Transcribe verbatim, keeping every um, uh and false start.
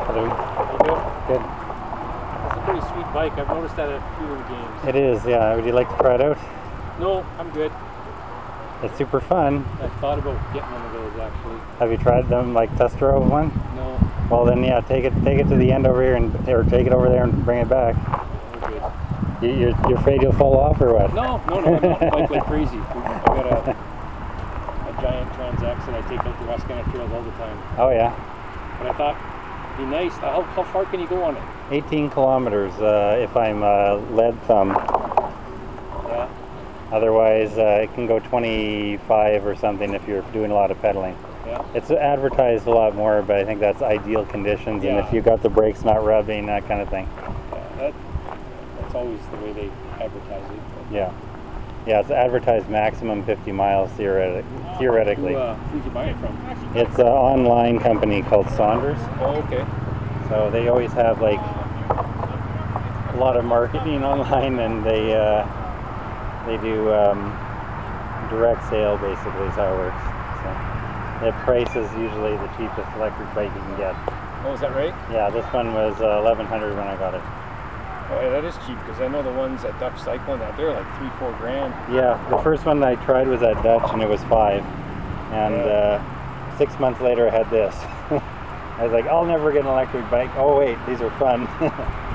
Hello. Good. Good. It's a pretty sweet bike. I've noticed that at a few of the games. It is, yeah. Would you like to try it out? No, I'm good. It's super fun. I thought about getting one of those actually. Have you tried them, like test drove one? No. Well then, yeah, take it, take it to the end over here, and or take it over there and bring it back. We're good. You, you're, you're afraid you'll fall off or what? No, no, no. I'm not bike like crazy. I've got a, a giant Trans X that I take out the Wascana trails all the time. Oh yeah. But I thought it'd be nice. How, how far can you go on it? eighteen kilometers uh, if I'm uh, lead thumb. Yeah. Otherwise, uh, it can go twenty-five or something if you're doing a lot of pedaling. Yeah. It's advertised a lot more, but I think that's ideal conditions, Yeah. and if you got the brakes not rubbing, that kind of thing. Yeah, that, that's always the way they advertise it. But Yeah. Yeah, it's advertised maximum fifty miles theoretic theoretically. Who, uh, who'd you buy it from? It's an online company called Saunders. Oh, okay. So they always have like a lot of marketing online, and they uh, they do um, direct sale basically is how it works. So the price is usually the cheapest electric bike you can get. Oh, is that right? Yeah, this one was uh, eleven hundred when I got it. Oh, yeah, that is cheap because I know the ones at Dutch Cycling out there like three, four grand. Yeah, the first one I tried was at Dutch, and it was five. And Yeah. uh, six months later, I had this. I was like, I'll never get an electric bike. Oh wait, these are fun.